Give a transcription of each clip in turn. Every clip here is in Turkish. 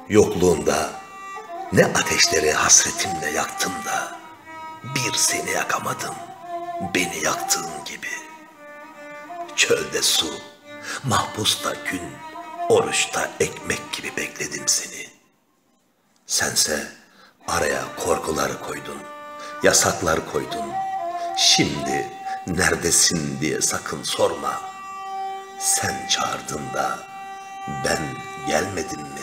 Yokluğunda ne ateşleri hasretimle yaktım da bir seni yakamadım, beni yaktığın gibi. Çölde su, mahpusta gün, oruçta ekmek gibi bekledim seni. Sense araya korkular koydun, yasaklar koydun. Şimdi neredesin diye sakın sorma. Sen çağırdın da ben gelmedim mi?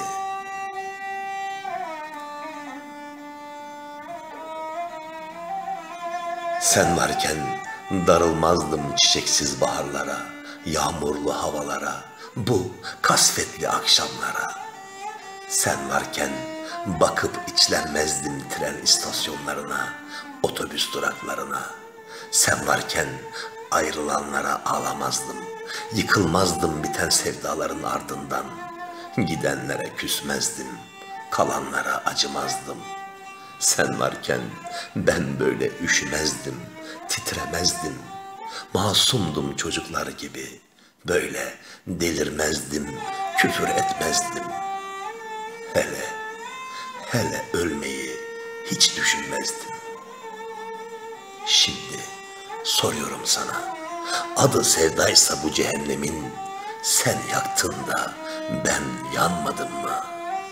Sen varken darılmazdım çiçeksiz baharlara, yağmurlu havalara, bu kasvetli akşamlara. Sen varken bakıp içlenmezdim tren istasyonlarına, otobüs duraklarına. Sen varken ayrılanlara ağlamazdım, yıkılmazdım biten sevdaların ardından. Gidenlere küsmezdim, kalanlara acımazdım. Sen varken ben böyle üşümezdim, titremezdim. Masumdum çocuklar gibi, böyle delirmezdim, küfür etmezdim. Hele ölmeyi hiç düşünmezdim. Şimdi soruyorum sana, adı sevdaysa bu cehennemin, sen yaktın da ben yanmadım mı?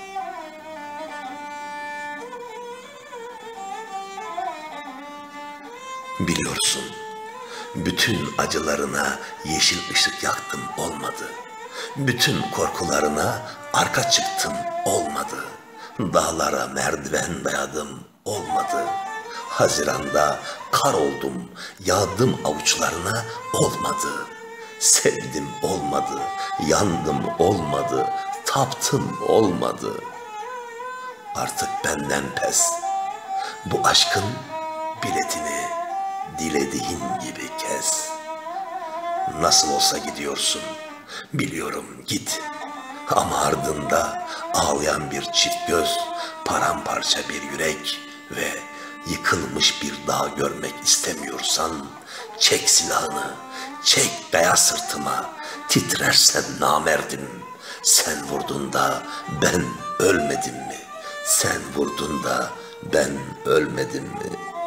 Biliyorsun, bütün acılarına yeşil ışık yaktım olmadı. Bütün korkularına arka çıktım olmadı. Dağlara merdiven dayadım olmadı. Haziranda kar oldum, yağdım avuçlarına olmadı. Sevdim olmadı, yandım olmadı, taptım olmadı. Artık benden pes, bu aşkın biletini dilediğin gibi kes. Nasıl olsa gidiyorsun, biliyorum git. Ama ardında ağlayan bir çift göz, paramparça bir yürek ve yıkılmış bir dağ görmek istemiyorsan, çek silahını, çek daya sırtıma, titrersen namerdim. Sen vurdun da ben ölmedim mi? Sen vurdun da ben ölmedim mi?